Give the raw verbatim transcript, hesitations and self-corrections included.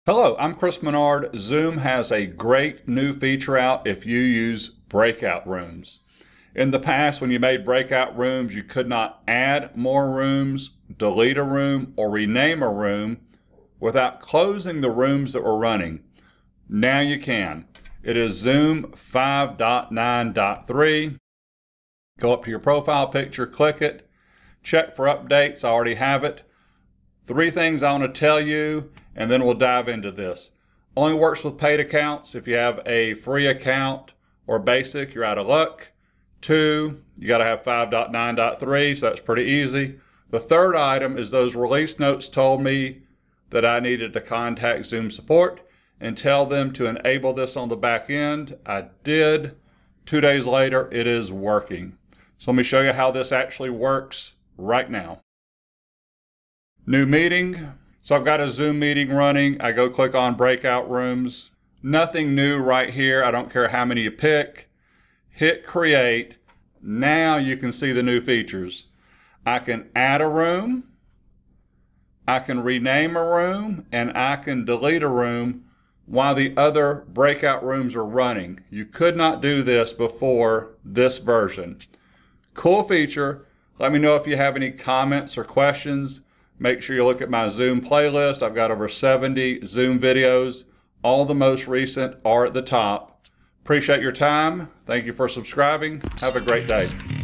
Hello, I'm Chris Menard. Zoom has a great new feature out if you use Breakout Rooms. In the past, when you made Breakout Rooms, you could not add more rooms, delete a room, or rename a room without closing the rooms that were running. Now you can. It is Zoom five point nine point three. Go up to your profile picture, click it, check for updates. I already have it. Three things I want to tell you, and then we'll dive into this. Only works with paid accounts. If you have a free account or basic, you're out of luck. Two, you got to have five point nine point three, so that's pretty easy. The third item is those release notes told me that I needed to contact Zoom support and tell them to enable this on the back end. I did. Two days later, it is working. So let me show you how this actually works right now. New meeting. So I've got a Zoom meeting running. I go click on Breakout Rooms. Nothing new right here. I don't care how many you pick. Hit create. Now you can see the new features. I can add a room. I can rename a room, and I can delete a room while the other breakout rooms are running. You could not do this before this version. Cool feature. Let me know if you have any comments or questions. Make sure you look at my Zoom playlist. I've got over seventy Zoom videos. All the most recent are at the top. Appreciate your time. Thank you for subscribing. Have a great day.